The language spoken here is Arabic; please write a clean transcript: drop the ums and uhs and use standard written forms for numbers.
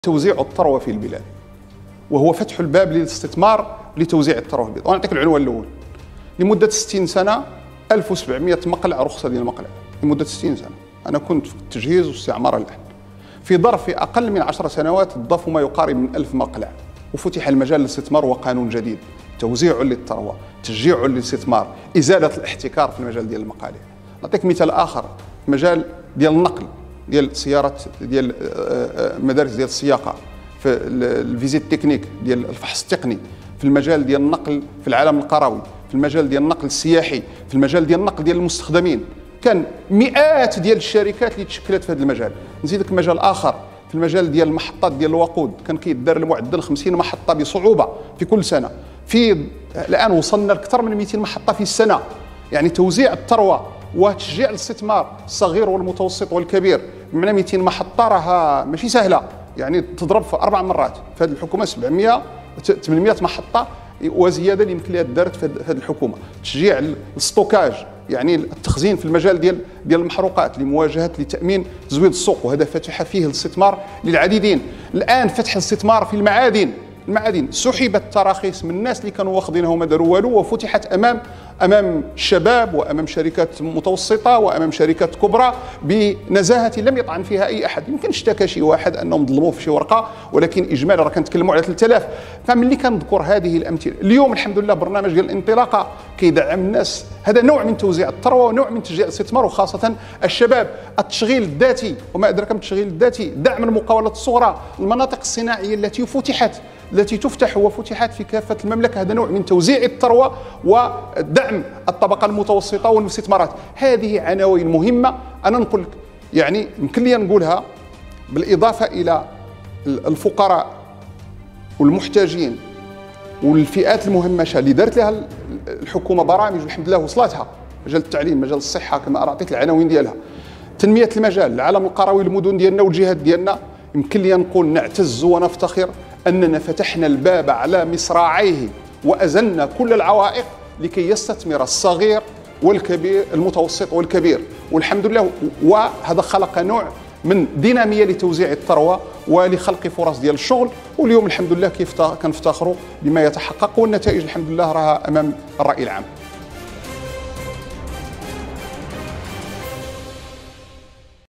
توزيع الثروة في البلاد، وهو فتح الباب للاستثمار لتوزيع الثروة في البلاد. ونعطيك العنوان الأول. لمدة 60 سنة 1700 مقلع رخصة ديال المقلع، لمدة 60 سنة. أنا كنت في التجهيز والاستعمار الآن. في ظرف أقل من 10 سنوات ضافوا ما يقارب من 1000 مقلع، وفتح المجال للاستثمار وقانون جديد، توزيع للثروة، تشجيع للاستثمار، إزالة الاحتكار في المجال ديال المقالع. نعطيك مثال آخر، مجال ديال النقل، ديال سيارة، ديال مدارس ديال السياقة، في الفيزيت تكنيك ديال الفحص التقني، في المجال ديال النقل في العالم القروي، في المجال ديال النقل السياحي، في المجال ديال النقل ديال المستخدمين. كان مئات ديال الشركات اللي تشكلت في هذا المجال. نزيدك مجال آخر، في المجال ديال المحطات ديال الوقود، كان كيدار المعدل 50 محطة بصعوبة في كل سنة. الآن وصلنا لأكثر من 200 محطة في السنة. يعني توزيع الثروة وتشجيع الاستثمار الصغير والمتوسط والكبير، بمعنى 200 محطة راها ماشي سهلة، يعني تضرب في 4 مرات. في هذه الحكومة 800 محطة وزيادة اللي يمكن لها دارت في هذه الحكومة. تشجيع الستوكاج، يعني التخزين في المجال ديال المحروقات لمواجهة لتأمين تزويد السوق، وهذا فتح فيه الاستثمار للعديدين. الآن فتح الاستثمار في المعادن. سحبت تراخيص من الناس اللي كانوا واخذينها وما داروا والو، وفتحت امام الشباب وامام شركات متوسطه وامام شركات كبرى بنزاهه لم يطعن فيها اي احد. يمكن اشتكى شي واحد انهم ظلموه في شي ورقه، ولكن اجمالا راه كنتكلموا على 3000. فملي كنذكر هذه الامثله اليوم الحمد لله برنامج ديال الانطلاقه كيدعم الناس. هذا نوع من توزيع الثروه ونوع من تشجيع الاستثمار، وخاصه الشباب. التشغيل الذاتي، وما ادراك ما التشغيل الذاتي، دعم المقاولات الصغرى، المناطق الصناعيه التي تفتح وفتحت في كافة المملكة. هذا نوع من توزيع الثروة ودعم الطبقة المتوسطة والاستثمارات. هذه عناوين مهمة. أنا نقول لك، يعني يمكن لي نقولها بالإضافة إلى الفقراء والمحتاجين والفئات المهمشة اللي دارت لها الحكومة برامج والحمد لله وصلتها. مجال التعليم، مجال الصحة، كما أعطيت العناوين ديالها. تنمية المجال، العالم القروي، المدن ديالنا والجهات ديالنا. يمكن لي نقول نعتز ونفتخر أننا فتحنا الباب على مصراعيه وأزلنا كل العوائق لكي يستثمر الصغير والكبير، المتوسط والكبير، والحمد لله. وهذا خلق نوع من دينامية لتوزيع الثروة ولخلق فرص ديال الشغل. واليوم الحمد لله كنفتخروا بما يتحقق، والنتائج الحمد لله راها أمام الرأي العام.